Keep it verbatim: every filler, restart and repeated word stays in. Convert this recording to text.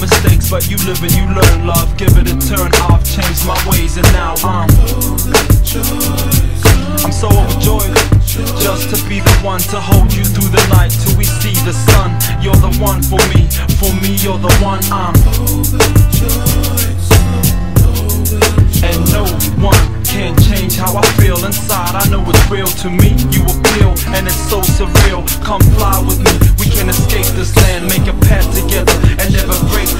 mistakes, but you live and you learn. Love, give it a turn. I've changed my ways and now I'm I'm so overjoyed just to be the one to hold you through the night till we see the sun. You're the one for me, for me you're the one. I'm and no one can change how I feel inside. I know it's real to me. You appeal and it's so surreal. Come fly with me. We can escape this land, make a path together and never break